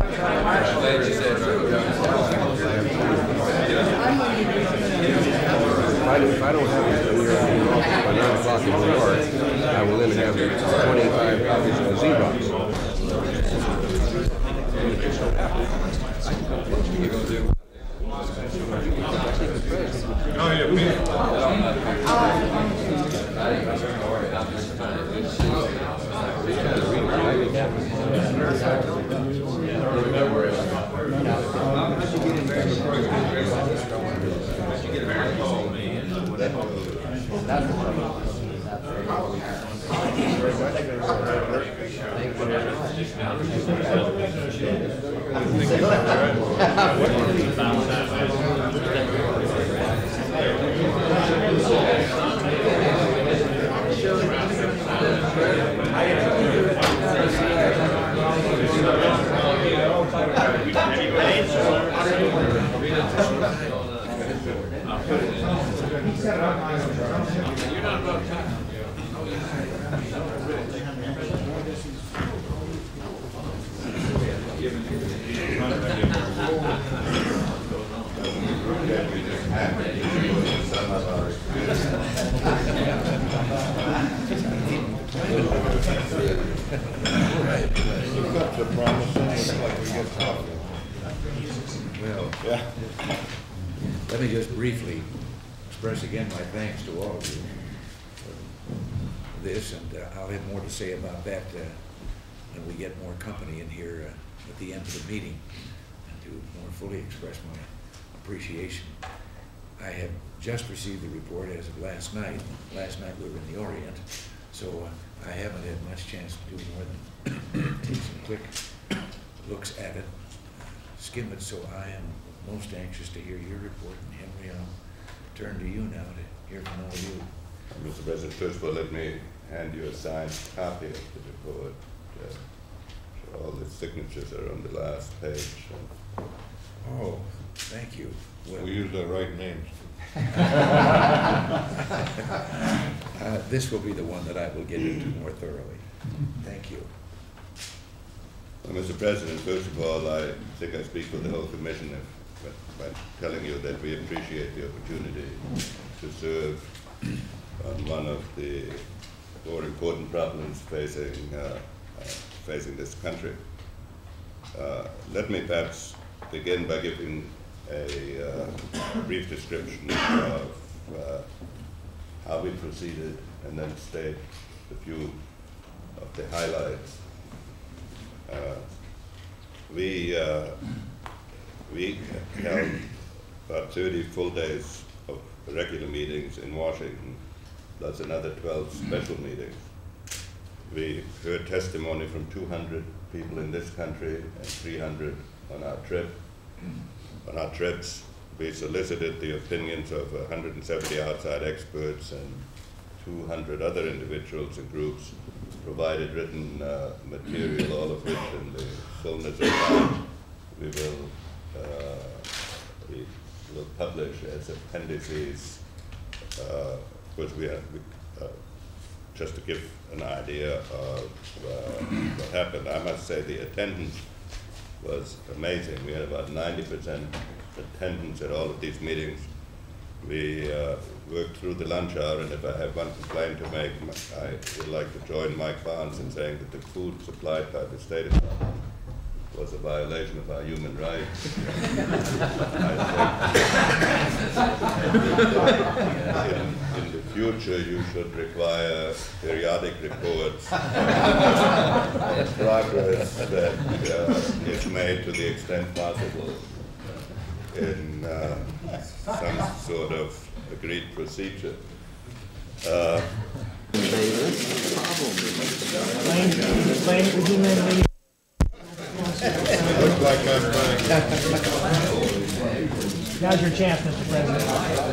If I don't have it here in the office by 9 o'clock in New York, I will then have 25 copies of the Xerox. Oh, yeah, me. Well, yeah. Let me just briefly express again my thanks to all of you for this, and I'll have more to say about that when we get more company in here at the end of the meeting, and to more fully express my appreciation. I have just received the report as of last night. Last night we were in the Orient, so I haven't had much chance to do more than take some quick looks at it, skim it, so I am most anxious to hear your report. And Henry, I'll turn to you now to hear from all of you. Mr. President, first of all, let me hand you a signed copy of the report. All the signatures are on the last page. Oh, thank you. Well, we use the right names. This will be the one that I will get into more thoroughly. Thank you. Well, Mr. President, first of all, I think I speak for the whole Commission by telling you that we appreciate the opportunity to serve on one of the more important problems facing this country. Let me perhaps begin by giving a brief description of how we proceeded, and then state a few of the highlights. We held about 30 full days of regular meetings in Washington, plus another 12 special meetings. We heard testimony from 200 people in this country and 300 on our trip. On our trips, we solicited the opinions of 170 outside experts and 200 other individuals and groups, provided written material, all of which in the fullness of time we will publish as appendices. Of course, just to give an idea of what happened, I must say the attendance was amazing. We had about 90% attendance at all of these meetings. We worked through the lunch hour, and if I have one complaint to make, I would like to join Mike Barnes in saying that the food supplied by the State Department was a violation of our human rights. In the future, you should require periodic reports of progress that is made to the extent possible in some sort of agreed procedure. Looks like I'm Now's your chance, Mr. President.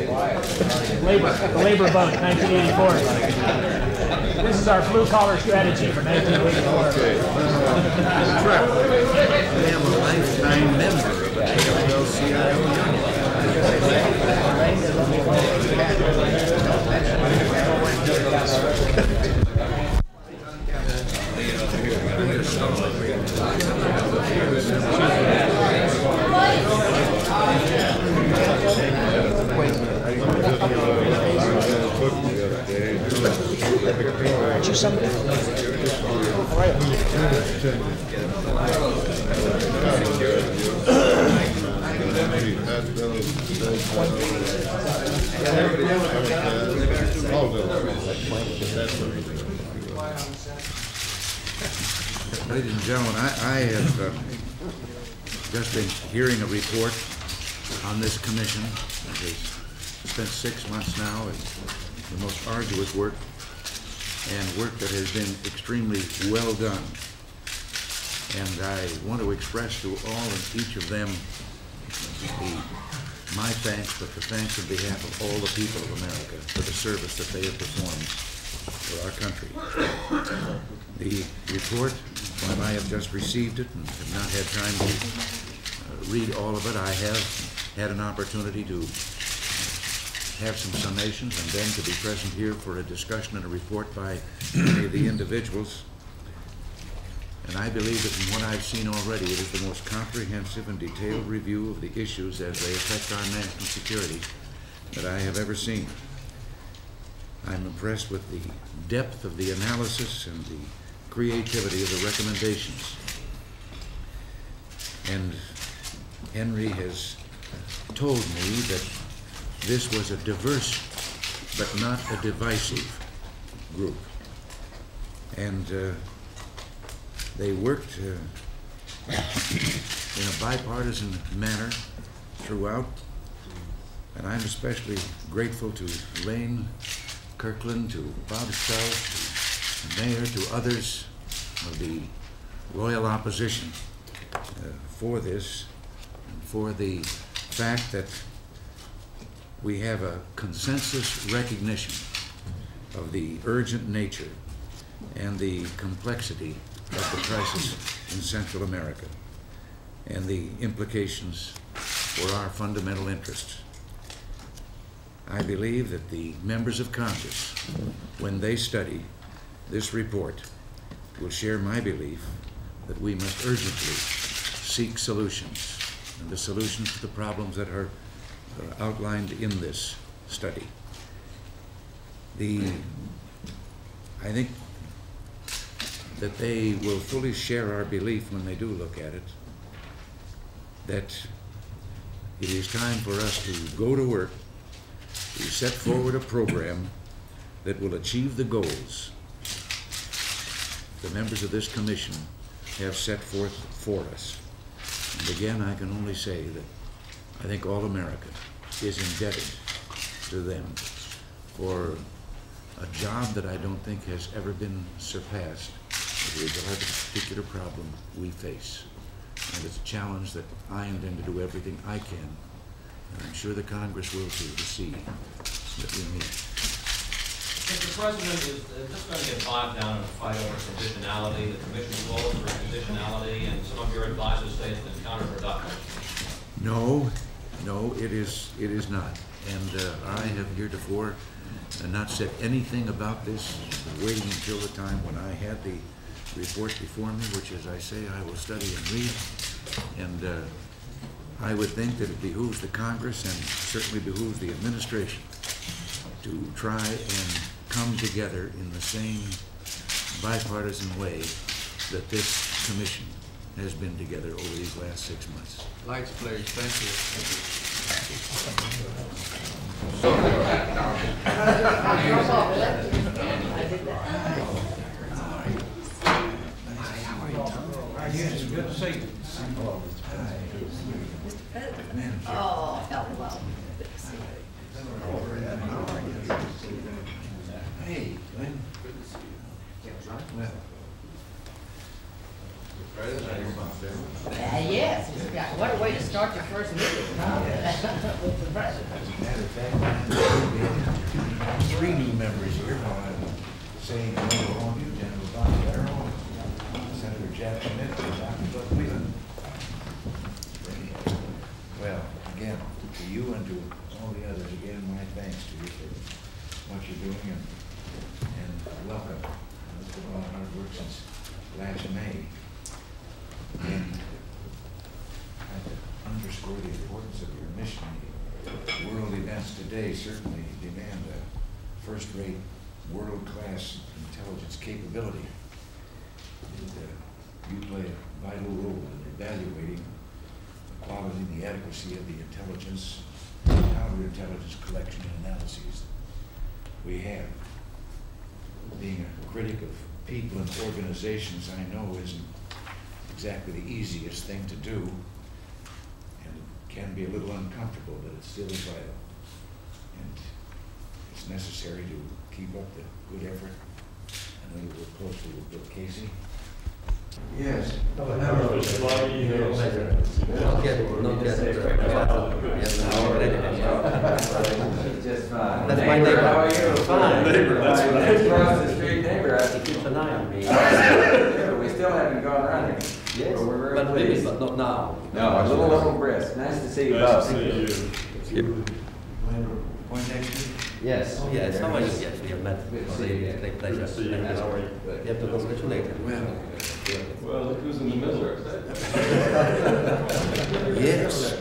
The labor vote, 1984. This is our blue-collar strategy for 1984. okay. I am a lifetime member of the AFL-CIO union. Ladies and gentlemen, I have just been hearing a report on this commission. It has spent 6 months now in the most arduous work, and work that has been extremely well done. And I want to express to all and each of them my thanks, but the thanks on behalf of all the people of America for the service that they have performed for our country. The report, while I have just received it and have not had time to read all of it, I have had an opportunity to have some summations and then to be present here for a discussion and a report by many of the individuals. And I believe that from what I've seen already, it is the most comprehensive and detailed review of the issues as they affect our national security that I have ever seen. I'm impressed with the depth of the analysis and the creativity of the recommendations. And Henry has told me that this was a diverse but not a divisive group. And they worked in a bipartisan manner throughout, and I'm especially grateful to Lane Kirkland, to Bob Strauss, to the Mayor, to others of the loyal opposition for this, and for the fact that we have a consensus recognition of the urgent nature and the complexity of the crisis in Central America and the implications for our fundamental interests. I believe that the members of Congress, when they study this report, will share my belief that we must urgently seek solutions, and the solutions to the problems that are outlined in this study. I think that they will fully share our belief when they do look at it, that it is time for us to go to work, to set forward a program that will achieve the goals the members of this commission have set forth for us. And again, I can only say that I think all America is indebted to them for a job that I don't think has ever been surpassed with regard to the particular problem we face. And it's a challenge that I intend to do everything I can, and I'm sure the Congress will too, to see that we meet. Mr. President, is this going to get bogged down in a fight over conditionality? The commission's goals for conditionality, and some of your advisors say it's been counterproductive. No, it is not. And I have heretofore not said anything about this, waiting until the time when I had the report before me, which, as I say, I will study and read. And I would think that it behooves the Congress and certainly behooves the administration to try and come together in the same bipartisan way that this commission has been together over these last 6 months. Lights, please. Thank Yes, good to see you. Oh, hello. Hey, Glenn. Well. Yes, what a way to start your first meeting. With the president. Matter of fact, we have 3 new members here. While I'm saying hello to all of you, General Bob Darrell, Senator Jack Schmidt, and Dr. Buck Whelan. Well, again, to you and to all the others, again, my thanks to you for what you're doing, and welcome. It's been a lot of hard work since last May. And I have to underscore the importance of your mission. World events today certainly demand a first-rate, world-class intelligence capability. And, you play a vital role in evaluating the quality and the adequacy of the intelligence counterintelligence collection and analyses we have. Being a critic of people and organizations, I know isn't exactly the easiest thing to do, and it can be a little uncomfortable, but it still is vital. And it's necessary to keep up the good effort. I know you work closely with Bill Casey. Yes. Not yet. That's my neighbor. How are you? Fine. Neighbor, that's right. Across the street neighbor, he keeps an eye on me. We still haven't gone running. Yes, but maybe, but not now. No, a little brisk. Nice to see you both. Nice to see you. Point next week? Yes, yes, how are you? Yes, we have met. Great pleasure. You have to congratulate him. Well, look who's in the middle. Yes.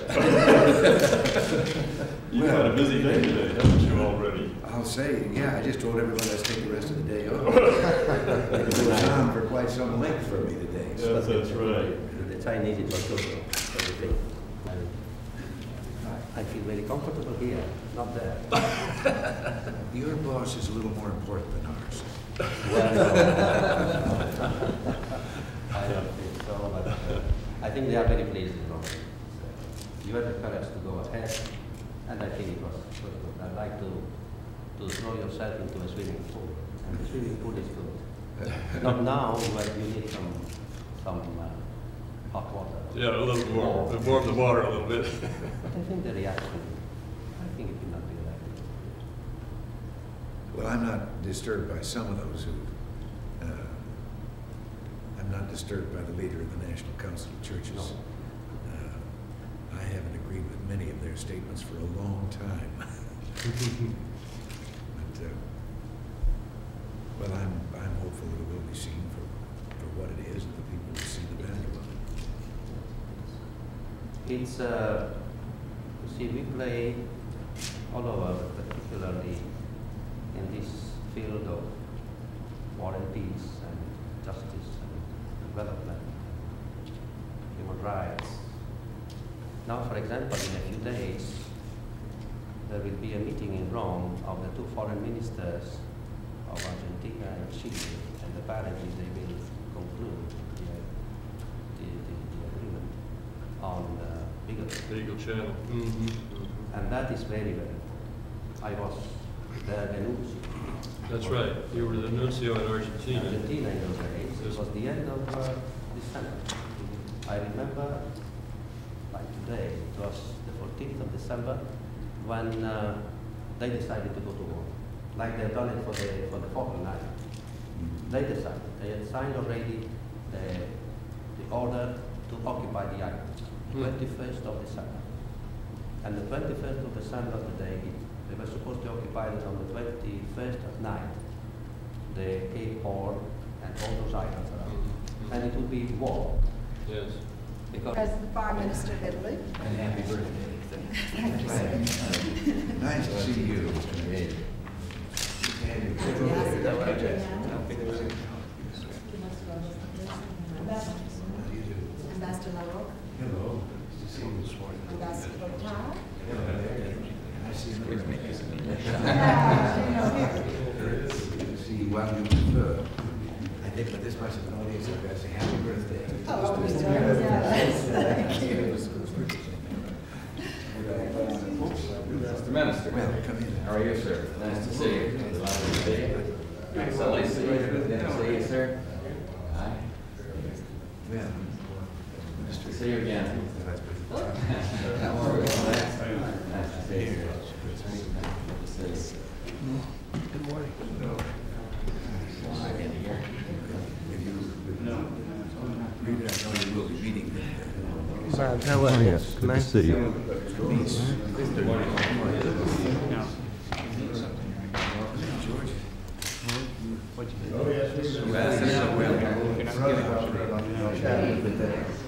You've had a busy day today, haven't you, already? I'll say, yeah, I just told everyone let's take the rest of the day off. It goes on for quite some length for me today. Yes, that's right. The Chinese, it was good. Everything. I feel very comfortable here, not there. Your boss is a little more important than ours. I don't think so, but I think they are very pleased, you know. You had the courage to go ahead, and I think it was good. I'd like to throw yourself into a swimming pool, and the swimming pool is good. Not now, but you need some hot water. Yeah, a little more. Warm the water a little bit. But I think the reaction, I think it will not be like it. Well, I'm not disturbed by some of those who, I'm not disturbed by the leader of the National Council of Churches. I haven't agreed with many of their statements for a long time. But I'm hopeful that it will be seen for what it is, and the people will see the value of it. It's, you see, we play all over, particularly in this field of war and peace and justice and development, human rights. Now, for example, in a few days, there will be a meeting in Rome of the two foreign ministers of Argentina and Chile, and apparently they will conclude the agreement on Legal channel. and that is very, very. I was the nuncio. That's right. You were the nuncio in Argentina. Argentina in those days. It was the end of December. I remember, like today, it was the 14th of December when they decided to go to war. Like they've done it for the Falkland Islands. They decided. They had signed already the order to occupy the island. 21st of December. And the 21st of December, the day they were supposed to occupy it on the 21st at night, the Cape Horn and all those islands around. And it would be war. Yes. Because As the Prime Minister of Italy. And happy birthday. Thank you, sir. Nice to see you. Ambassador LaRocque. Hello. Nice to see you this morning. Ambassador Botar. I see you. Good to see you while you prefer. I think with this much of an audience, I've got to say happy birthday. Oh, Mr. Thank you. Mr. Minister. Well, come in. How are you, sir? Nice to see you. Nice to see you. So nice to see you. Good to see you, sir. Hi. Well, Nice to see you again. How are you? Nice to see you. Good to see you. good morning. Reader, I know you will be meeting them. how are you? Nice to see you. Peace. George?